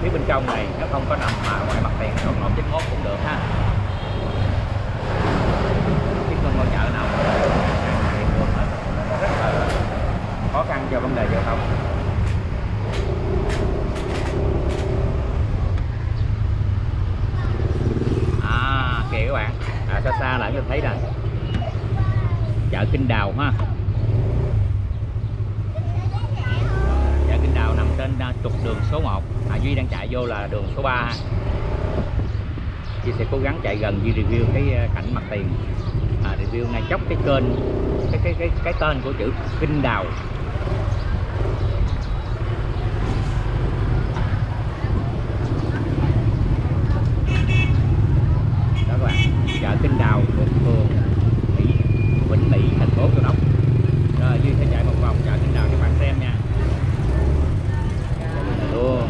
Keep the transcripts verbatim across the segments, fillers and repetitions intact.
phía bên trong này, nó không có nằm mà ngoài mặt tiền còn lộn chín mốt cũng được ha. Chứ không ngôi chợ nào rất là khó khăn cho vấn đề giao thông. À kìa các bạn, à, xa xa lại chúng ta thấy nè, chợ Kinh Đào ha. Chợ Kinh Đào nằm trên uh, trục đường số một, à, Duy đang chạy vô là đường số ba. Duy sẽ cố gắng chạy gần Duy review cái cảnh mặt tiền, à, review ngay chốc cái kênh, cái cái cái cái tên của chữ Kinh Đào. Đó các bạn, chợ Kinh Đào thuộc phường Mỹ, Vĩnh Mỹ, thành phố Châu Đốc. Rồi Duy sẽ chạy một vòng chợ Kinh Đào cho các bạn xem nha. Luôn.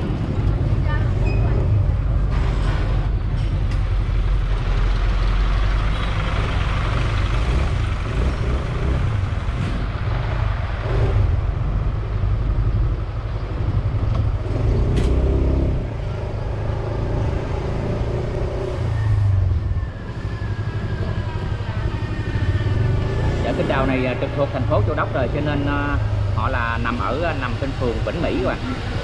Kinh Đào này trực thuộc thành phố Châu Đốc rồi, cho nên uh, họ là nằm ở nằm trên phường Vĩnh Mỹ các bạn.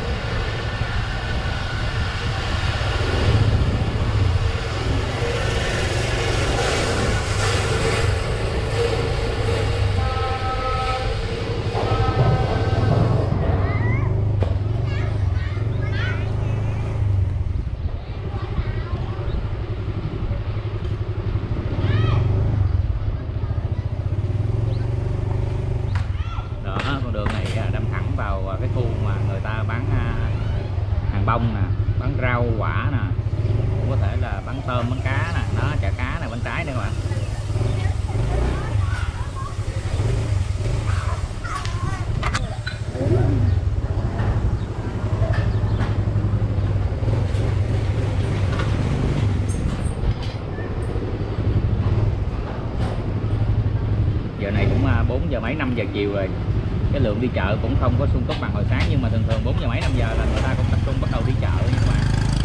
Cái khu mà người ta bán hàng bông nè, bán rau quả nè, cũng có thể là bán tôm, bán cá nè, nó chợ cá này bên trái nữa các bạn. Giờ này cũng bốn giờ mấy, năm giờ chiều rồi. Cái lượng đi chợ cũng không có sung túc bằng hồi sáng, nhưng mà thường thường bốn giờ mấy năm giờ là người ta cũng tập trung bắt đầu đi chợ nha các bạn.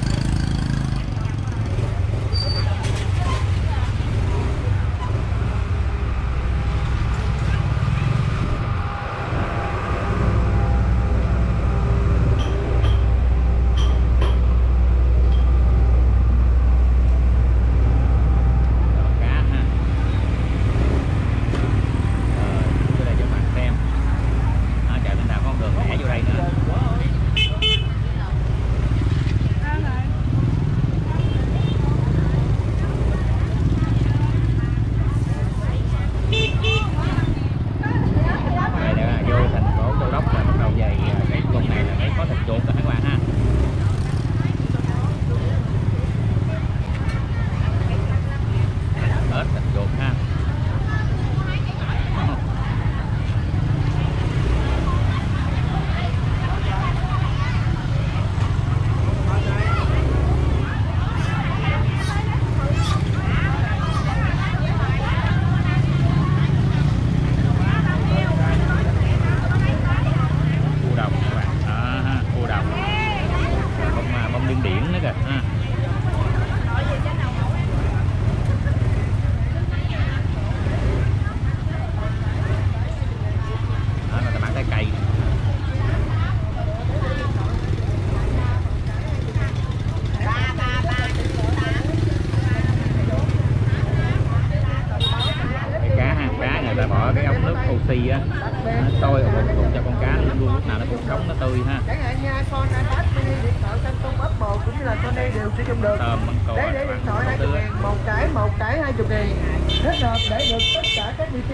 Oxy á, nó sôi ở bột cho con cá luôn luôn, lúc nào nó cũng sống, nó tươi ha. Chẳng hạn nha, Son, iPad, mini, điện thoại, Samsung, Apple cũng như là Sony đều sử dụng được. Thơm, măng cò. Đấy, để điện thoại hai mươi ngàn, một cái, một cái hai mươi ngàn. Hết nộp để được tất cả các vị trí.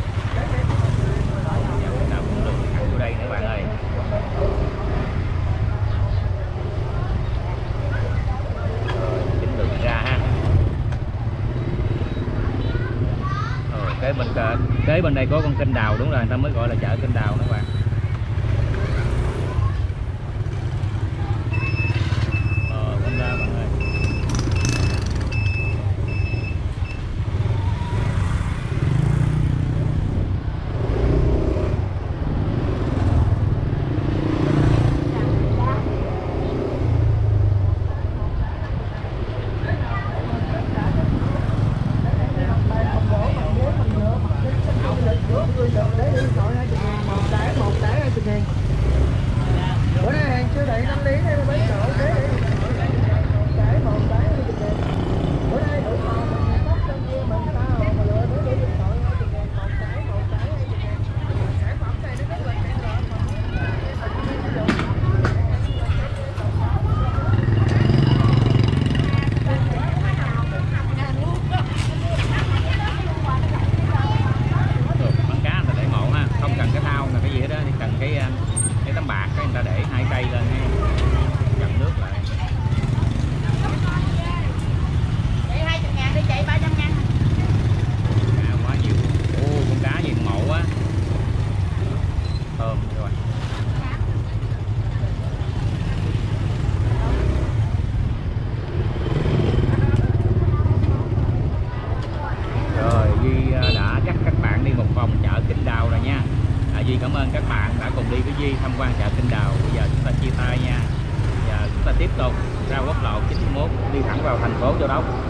Nào cũng được thẳng vô đây nữa bạn ơi. Chính đường ra ha. Kế bên kế bên đây có con kênh đào, đúng rồi, người ta mới gọi là chợ Kênh Đào nữa các bạn. Ờ, con ra bạn ơi. Duy tham quan chợ Kinh Đào. Bây giờ chúng ta chia tay nha. Giờ chúng ta tiếp tục ra quốc lộ chín mươi mốt đi thẳng vào thành phố Châu Đốc.